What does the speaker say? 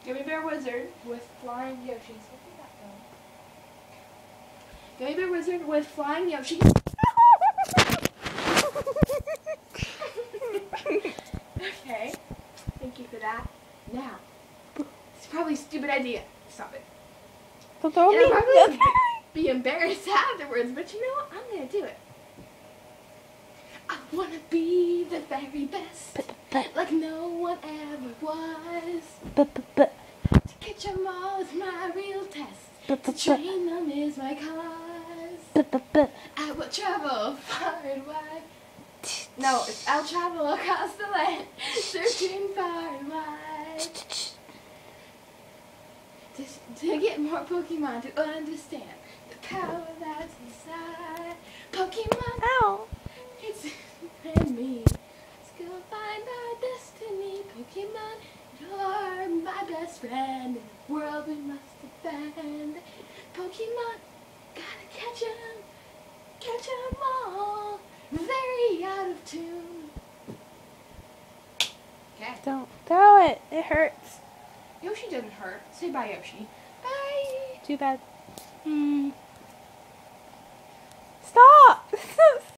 Gummy Bear Wizard with flying Yoshis. Gummy Bear Wizard with flying Yoshis. Okay. Thank you for that. Now, it's probably a stupid idea. Stop it. Don't throw me. And I'll probably be embarrassed afterwards, but you know what? I'm going to do it. I want to be the very best, like no one ever was. To catch 'em all is my real test. To train them is my cause. I will travel far and wide. No, I'll travel across the land, searching far and wide. To get more Pokemon, to understand the power that's inside. Pokemon, Ow. it's and me. Let's go find our destiny. Pokemon, you're my best friend. In the world we must defend. Pokemon, gotta catch 'em all. Very out of tune. Okay. Don't throw it. It hurts. Yoshi doesn't hurt. Say bye, Yoshi. Bye. Too bad. Stop.